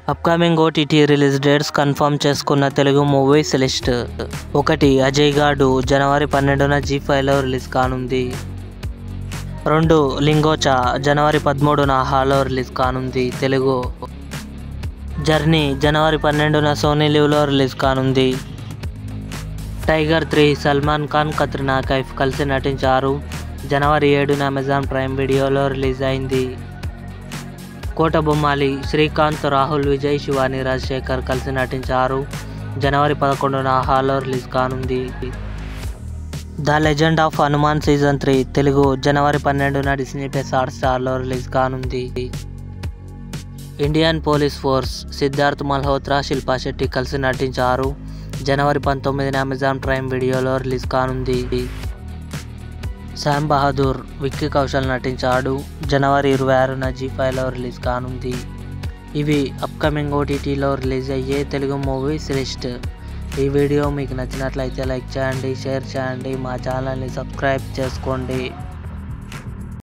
Upcoming OTT release dates confirm చేసుకున్న Telugu movies list. 1. Ajay గాడు జనవరి 12న జీ5లో release కానుంది. 2. లింగోచా జనవరి 13న హాలో రిలీజ్ కానుంది తెలుగు. జర్నీ జనవరి 12న సోనీ లివ్లో రిలీజ్ కానుంది. టైగర్ 3 సల్మాన్ ఖాన్, కత్రినా కైఫ్ కలిసి నటించారు. జనవరి 7న అమెజాన్ ప్రైమ్ వీడియోలో రిలీజ్ అయింది. కోట బొమ్మాలి శ్రీకాంత్, రాహుల్ విజయ్, శివాని రాజశేఖర్ కలిసి నటించారు. జనవరి 11న హాలో రిలీజ్ కానుంది. The legend of Hanuman season 3 Telugu జనవరి 12న డిస్నీ ప్లస్ హాట్‌స్టార్లో రిలీజ్ కానుంది. Indian police force Siddharth Malhotra, Shilpa Shetty కలిసి నటించారు. జనవరి 19న అమెజాన్ ప్రైమ్ వీడియోలో రిలీజ్ కానుంది. శ్యామ్ బహదూర్, విక్కీ కౌశల్ నటించాడు. జనవరి 26న జీ5లో రిలీజ్ కానుంది. ఇవి అప్కమింగ్ ఓటీటీలో రిలీజ్ అయ్యే తెలుగు మూవీస్ లిస్ట్. ఈ వీడియో మీకు నచ్చినట్లయితే లైక్ చేయండి, షేర్ చేయండి, మా ఛానల్ని సబ్స్క్రైబ్ చేసుకోండి.